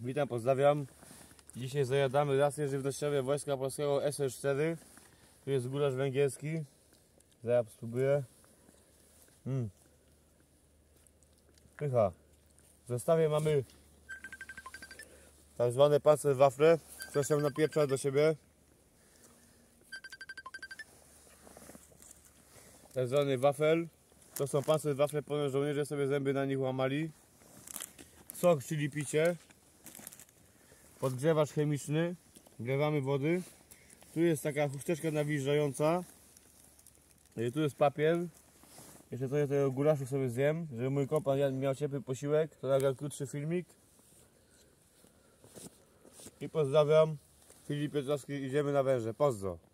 Witam, pozdrawiam. Dzisiaj zajadamy racje żywnościowe Wojska Polskiego SR4. Tu jest gulasz węgierski. Zaraz spróbuję. Pycha. W zestawie mamy tak zwane pancerwafle. Coś tam napieprza do siebie. Tak zwany wafel. To są pancerwafle, ponieważ żołnierze sobie zęby na nich łamali. Sok, czyli picie. Podgrzewacz chemiczny. Wlewamy wody. Tu jest taka chusteczka nawilżająca. Tu jest papier. Jeszcze trochę tego gulaszu sobie zjem, żeby mój kompan miał ciepły posiłek. To nagra krótszy filmik. I pozdrawiam. Filip Piotrowski, idziemy na węże. Pozdro.